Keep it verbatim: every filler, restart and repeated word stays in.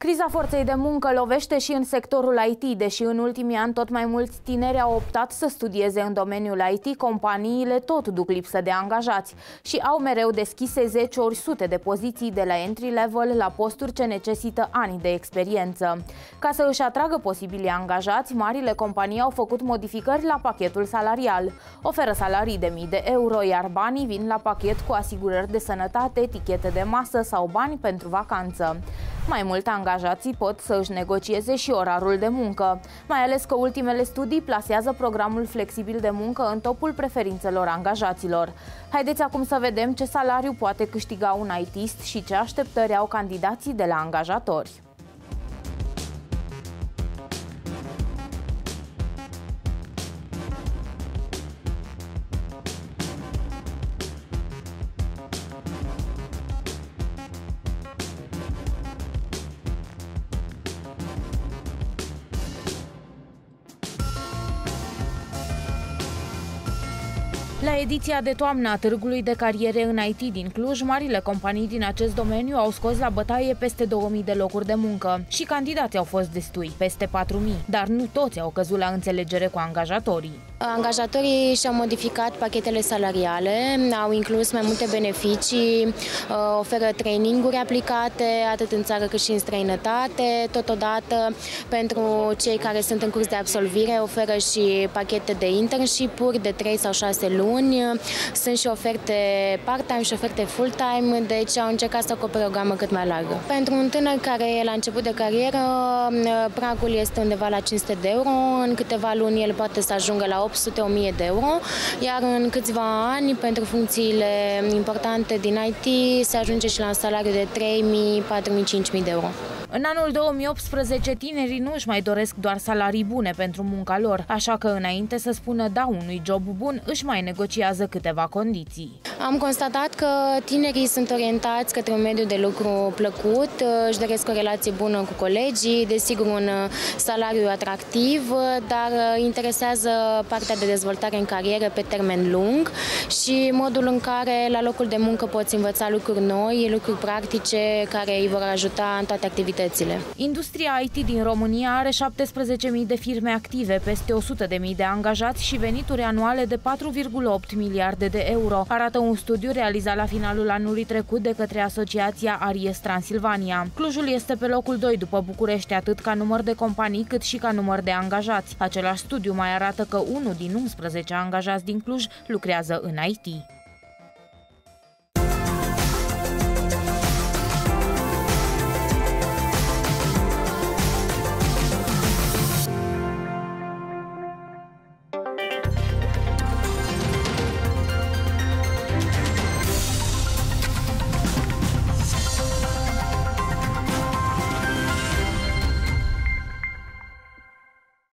Criza forței de muncă lovește și în sectorul I T. Deși în ultimii ani tot mai mulți tineri au optat să studieze în domeniul I T, companiile tot duc lipsă de angajați și au mereu deschise zece ori sute de poziții de la entry level la posturi ce necesită ani de experiență. Ca să își atragă posibili angajați, marile companii au făcut modificări la pachetul salarial. Oferă salarii de mii de euro, iar banii vin la pachet cu asigurări de sănătate, etichete de masă sau bani pentru vacanță. Mai mult, angajații pot să își negocieze și orarul de muncă, mai ales că ultimele studii plasează programul flexibil de muncă în topul preferințelor angajaților. Haideți acum să vedem ce salariu poate câștiga un I T-ist și ce așteptări au candidații de la angajatori. La ediția de toamnă a Târgului de Cariere în I T din Cluj, marile companii din acest domeniu au scos la bătaie peste două mii de locuri de muncă și candidații au fost destui, peste patru mii, dar nu toți au căzut la înțelegere cu angajatorii. Angajatorii și-au modificat pachetele salariale, au inclus mai multe beneficii, oferă traininguri aplicate atât în țară cât și în străinătate. Totodată, pentru cei care sunt în curs de absolvire, oferă și pachete de internship-uri de trei sau șase luni. Sunt și oferte part-time și oferte full-time, deci au încercat să acopere o gamă cât mai largă. Pentru un tânăr care e la început de carieră, pragul este undeva la cinci sute de euro, în câteva luni el poate să ajungă la opt sute - o mie de euro, iar în câțiva ani, pentru funcțiile importante din I T, se ajunge și la un salariu de trei mii - patru mii - cinci mii de euro. În anul două mii optsprezece, tinerii nu își mai doresc doar salarii bune pentru munca lor, așa că înainte să spună da unui job bun, își mai negociază câteva condiții. Am constatat că tinerii sunt orientați către un mediu de lucru plăcut, își doresc o relație bună cu colegii, desigur un salariu atractiv, dar interesează partea de dezvoltare în carieră pe termen lung și modul în care la locul de muncă poți învăța lucruri noi, lucruri practice care îi vor ajuta în toate activitățile. Industria I T din România are șaptesprezece mii de firme active, peste o sută de mii de angajați și venituri anuale de patru virgulă opt miliarde de euro, arată un studiu realizat la finalul anului trecut de către Asociația Aries Transilvania. Clujul este pe locul doi după București, atât ca număr de companii cât și ca număr de angajați. Același studiu mai arată că unul din unsprezece angajați din Cluj lucrează în I T.